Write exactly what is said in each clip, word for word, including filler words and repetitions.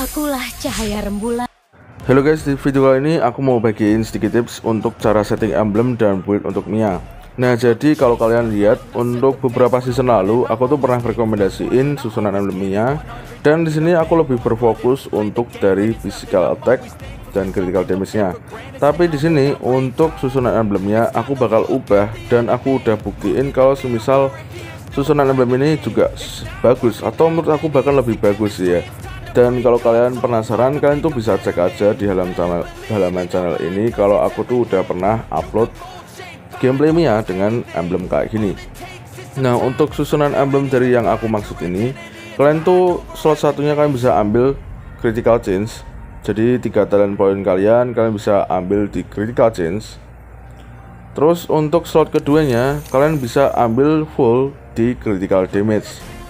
Akulah cahaya rembulan. Halo guys, di video kali ini aku mau bagiin sedikit tips untuk cara setting emblem dan build untuk Mia. Nah, jadi kalau kalian lihat untuk beberapa season lalu aku tuh pernah rekomendasiin susunan emblem Mia, dan di sini aku lebih berfokus untuk dari physical attack dan critical damage-nya. Tapi di sini untuk susunan emblemnya aku bakal ubah, dan aku udah buktiin kalau semisal susunan emblem ini juga bagus, atau menurut aku bahkan lebih bagus ya. Dan kalau kalian penasaran, kalian tuh bisa cek aja di halaman channel, halaman channel ini kalau aku tuh udah pernah upload gameplay Mia dengan emblem kayak gini. Nah, untuk susunan emblem dari yang aku maksud ini, kalian tuh slot satunya kalian bisa ambil critical change. Jadi tiga talent point kalian kalian bisa ambil di critical change. Terus untuk slot keduanya kalian bisa ambil full di critical damage.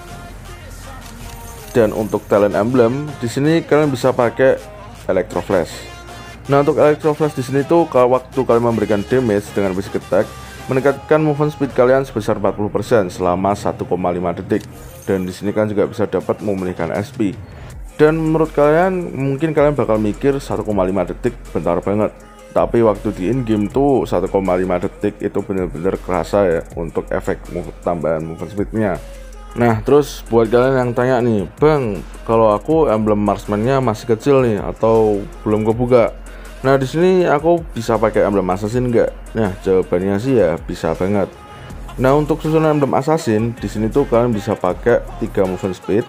Dan untuk talent emblem di sini kalian bisa pakai electro flash. Nah, untuk electro flash di sini tuh kalau waktu kalian memberikan damage dengan basic attack, meningkatkan movement speed kalian sebesar empat puluh persen selama satu koma lima detik. Dan di sini kan juga bisa dapat memulihkan S P. Dan menurut kalian mungkin kalian bakal mikir satu koma lima detik bentar banget. Tapi waktu di in game tuh satu koma lima detik itu bener-bener kerasa ya untuk efek move, tambahan movement speednya. Nah, terus buat kalian yang tanya nih, Bang, kalau aku emblem marksman-nya masih kecil nih atau belum kebuka. Nah, di sini aku bisa pakai emblem assassin nggak? Nah, jawabannya sih ya bisa banget. Nah, untuk susunan emblem assassin di sini tuh kalian bisa pakai tiga movement speed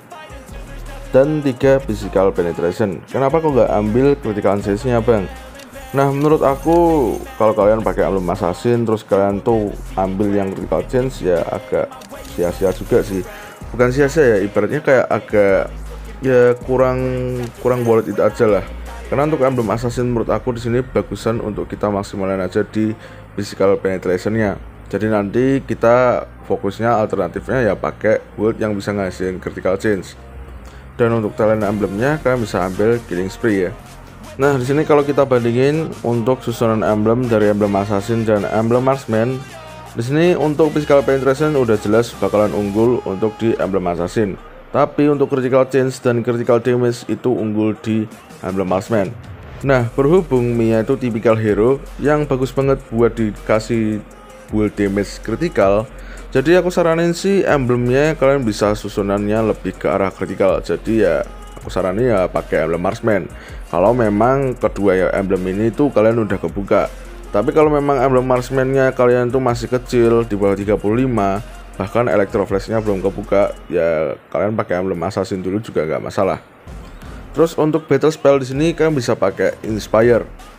dan tiga physical penetration. Kenapa kok nggak ambil critical chance-nya, Bang? Nah, menurut aku kalau kalian pakai emblem assassin terus kalian tuh ambil yang critical chance ya agak sia-sia juga sih. Bukan sia-sia ya, ibaratnya kayak agak ya kurang kurang worth it aja lah. Karena untuk emblem assassin menurut aku di sini bagusan untuk kita maksimalin aja di physical penetration-nya. Jadi nanti kita fokusnya alternatifnya ya pakai build yang bisa ngasihin critical chance. Dan untuk talent emblemnya kalian bisa ambil killing spree ya. Nah, di sini kalau kita bandingin untuk susunan emblem dari emblem assassin dan emblem marksman, di sini untuk physical penetration udah jelas bakalan unggul untuk di emblem assassin. Tapi untuk critical chance dan critical damage itu unggul di emblem marksman. Nah, berhubung Mia itu tipikal hero yang bagus banget buat dikasih build damage critical, jadi aku saranin sih emblemnya kalian bisa susunannya lebih ke arah critical. Jadi ya aku saranin ya pakai emblem marksman kalau memang kedua ya emblem ini tuh kalian udah kebuka. Tapi kalau memang emblem marksman-nya kalian tuh masih kecil di bawah tiga puluh lima, bahkan electro flash-nya belum kebuka, ya kalian pakai emblem assassin dulu juga nggak masalah. Terus untuk battle spell di sini kalian bisa pakai inspire.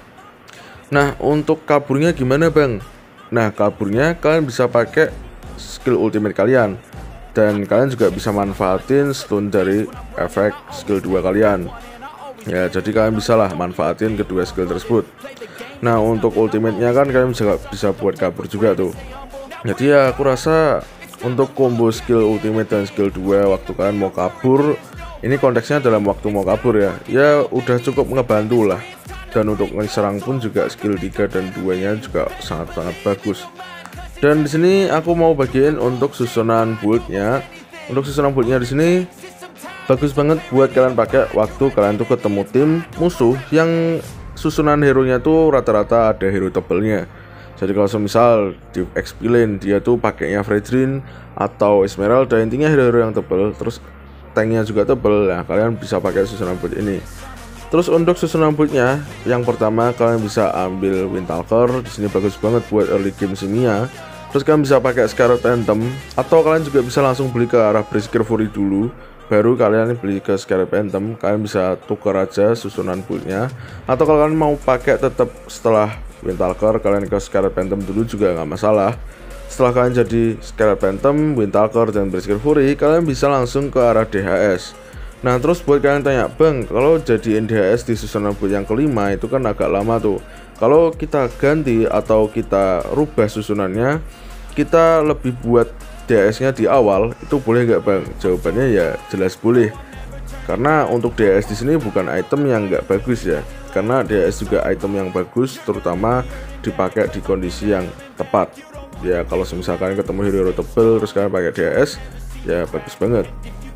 Nah, untuk kaburnya gimana, Bang? Nah, kaburnya kalian bisa pakai skill ultimate kalian, dan kalian juga bisa manfaatin stun dari efek skill dua kalian. Ya, jadi kalian bisa lah manfaatin kedua skill tersebut. Nah, untuk ultimate-nya kan kalian bisa bisa buat kabur juga tuh. Jadi ya aku rasa untuk combo skill ultimate dan skill dua waktu kalian mau kabur, ini konteksnya dalam waktu mau kabur ya. Ya udah cukup ngebantu lah. Dan untuk serang pun juga skill tiga dan dua-nya juga sangat-sangat bagus. Dan di sini aku mau bagiin untuk susunan build-nya. Untuk susunan build-nya di sini bagus banget buat kalian pakai waktu kalian tuh ketemu tim musuh yang susunan hero-nya tuh rata-rata ada hero tebelnya. Jadi kalau semisal di X P lane dia tuh pakainya Fredrin atau Esmeralda, intinya hero-hero yang tebel, terus tanknya juga tebel. Nah, kalian bisa pakai susunan build ini. Terus untuk susunan build-nya, yang pertama kalian bisa ambil Windtalker. Di sini bagus banget buat early game Mia. Terus kalian bisa pakai Scarlet Phantom, atau kalian juga bisa langsung beli ke arah Berserker Fury dulu, baru kalian beli ke Scarlet Phantom. Kalian bisa tukar aja susunan build-nya. Atau kalau kalian mau pakai tetap setelah Windtalker kalian ke Scarlet Phantom dulu juga nggak masalah. Setelah kalian jadi Scarlet Phantom, Windtalker dan Berserker Fury, kalian bisa langsung ke arah D H S. Nah, terus buat kalian tanya, Bang, kalau jadiin D H S di susunan build yang kelima itu kan agak lama tuh. Kalau kita ganti atau kita rubah susunannya, kita lebih buat D H S-nya di awal, itu boleh nggak, Bang? Jawabannya ya jelas boleh. Karena untuk D H S di sini bukan item yang nggak bagus ya. Karena D H S juga item yang bagus, terutama dipakai di kondisi yang tepat. Ya kalau misalkan ketemu hero-hero tebel terus kalian pakai D H S, ya bagus banget.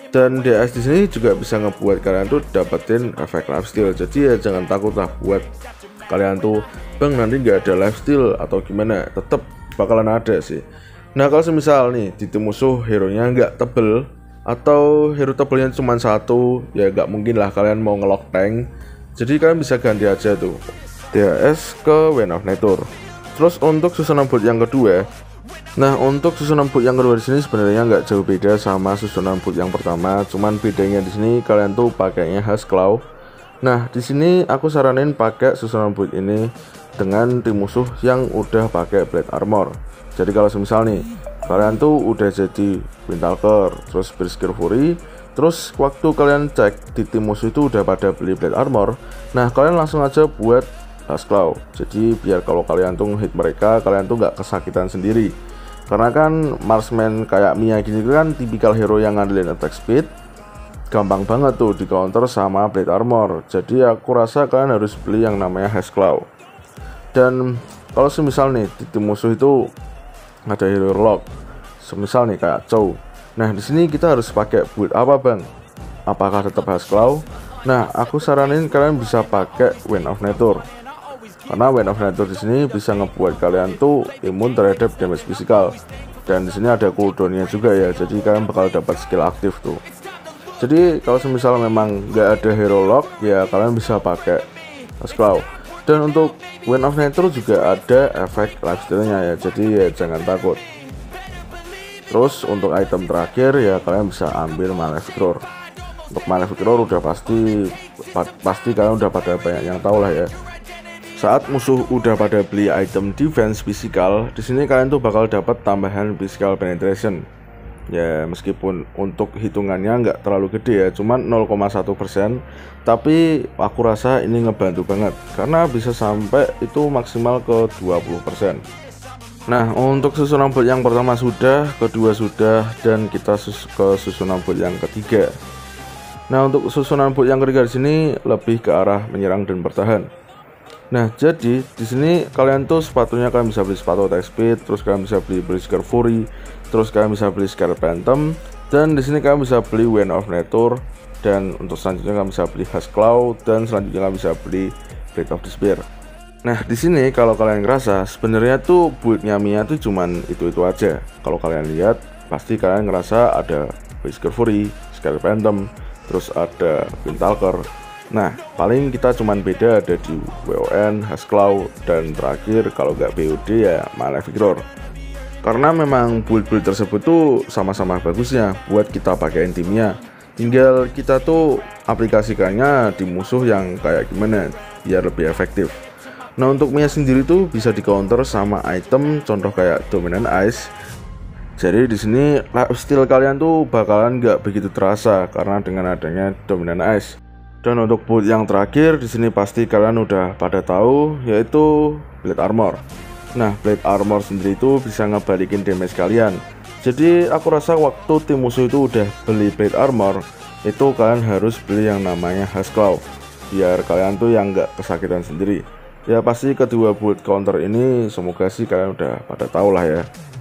Dan D S di sini juga bisa ngebuat kalian tuh dapetin efek lifesteal. Jadi ya jangan takut lah buat kalian tuh, bang nanti nggak ada lifesteal atau gimana, tetap bakalan ada sih. Nah kalau semisal nih di tim musuh hero nya nggak tebel atau hero tebelnya cuma satu, ya nggak mungkin lah kalian mau ngelock tank. Jadi kalian bisa ganti aja tuh D S ke Wind of Nature. Terus untuk susunan build yang kedua, nah untuk susunan build yang kedua di sini sebenarnya nggak jauh beda sama susunan build yang pertama, cuman bedanya di sini kalian tuh pakainya Huskclaw. Nah di sini aku saranin pakai susunan build ini dengan tim musuh yang udah pakai Blade Armor. Jadi kalau semisal nih kalian tuh udah jadi Windtalker, terus Bearskin Fury, terus waktu kalian cek di tim musuh itu udah pada beli Blade Armor, nah kalian langsung aja buat Huskclaw. Jadi biar kalau kalian tuh hit mereka, kalian tuh nggak kesakitan sendiri. Karena kan marksman kayak Mia gini kan tipikal hero yang ngandelin attack speed, gampang banget tuh di counter sama Blade Armor. Jadi aku rasa kalian harus beli yang namanya Huskclaw. Dan kalau semisal nih di tim musuh itu ada hero lock, semisal nih kayak Chow. Nah di sini kita harus pakai build apa bang? Apakah tetap Huskclaw? Nah aku saranin kalian bisa pakai Wind of Nature. Karena Wind of Nature di sini bisa ngebuat kalian tuh imun terhadap damage fisikal, dan di sini ada cooldownnya juga ya, jadi kalian bakal dapat skill aktif tuh. Jadi kalau semisal memang nggak ada hero lock, ya kalian bisa pakai Huskclaw. Dan untuk Wind of Nature juga ada efek lifesteal-nya ya, jadi ya jangan takut. Terus untuk item terakhir ya kalian bisa ambil Malefic Roar. Untuk Malefic Roar udah pasti pasti kalian udah pada banyak yang tahu lah ya. Saat musuh udah pada beli item defense physical, di sini kalian tuh bakal dapat tambahan physical penetration. Ya meskipun untuk hitungannya nggak terlalu gede ya, cuman nol koma satu persen, tapi aku rasa ini ngebantu banget karena bisa sampai itu maksimal ke dua puluh persen. Nah untuk susunan build yang pertama sudah, kedua sudah, dan kita sus ke susunan build yang ketiga. Nah untuk susunan build yang ketiga di sini lebih ke arah menyerang dan bertahan. Nah jadi di sini kalian tuh sepatunya kalian bisa beli sepatu attack speed, terus kalian bisa beli Bearskin Fury, terus kalian bisa beli Scarlet Phantom, dan di sini kalian bisa beli Wind of Nature, dan untuk selanjutnya kalian bisa beli Huskclaw, dan selanjutnya kalian bisa beli Blade of Despair. Nah di sini kalau kalian ngerasa sebenarnya tuh buildnya Mia tuh cuman itu-itu aja. Kalau kalian lihat pasti kalian ngerasa ada Bearskin Fury, Scarlet Phantom, terus ada Windtalker. Nah paling kita cuman beda ada di W O N, Huskclaw, dan terakhir kalau nggak B O D ya Malefic Roar. Karena memang build-build tersebut tuh sama-sama bagusnya buat kita pakai timnya. Tinggal kita tuh aplikasikannya di musuh yang kayak gimana biar lebih efektif. Nah untuk Mia sendiri tuh bisa di counter sama item contoh kayak Dominant Ice. Jadi di sini lifesteal kalian tuh bakalan nggak begitu terasa karena dengan adanya Dominant Ice. Dan untuk build yang terakhir di sini pasti kalian udah pada tahu, yaitu Blade Armor. Nah Blade Armor sendiri itu bisa ngebalikin damage kalian. Jadi aku rasa waktu tim musuh itu udah beli Blade Armor, itu kalian harus beli yang namanya Huskclaw, biar kalian tuh yang nggak kesakitan sendiri. Ya pasti kedua build counter ini semoga sih kalian udah pada tahu lah ya.